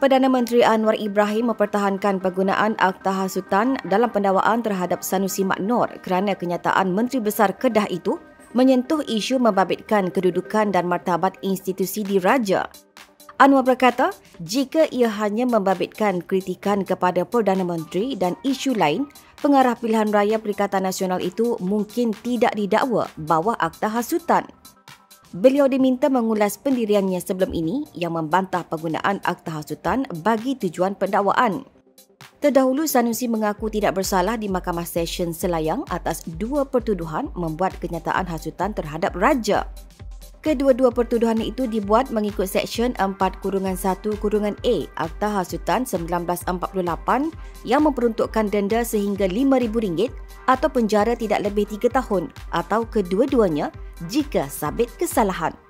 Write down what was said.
Perdana Menteri Anwar Ibrahim mempertahankan penggunaan Akta Hasutan dalam pendakwaan terhadap Sanusi Mak Noor kerana kenyataan Menteri Besar Kedah itu menyentuh isu membabitkan kedudukan dan martabat institusi diraja. Anwar berkata, jika ia hanya membabitkan kritikan kepada Perdana Menteri dan isu lain, pengarah pilihan raya Perikatan Nasional itu mungkin tidak didakwa bawah Akta Hasutan. Beliau diminta mengulas pendiriannya sebelum ini yang membantah penggunaan Akta Hasutan bagi tujuan pendakwaan. Terdahulu, Sanusi mengaku tidak bersalah di Mahkamah Session Selayang atas dua pertuduhan membuat kenyataan hasutan terhadap raja. Kedua-dua pertuduhan itu dibuat mengikut Seksyen 4-1-A Akta Hasutan 1948 yang memperuntukkan denda sehingga RM5,000 atau penjara tidak lebih 3 tahun atau kedua-duanya jika sabit kesalahan.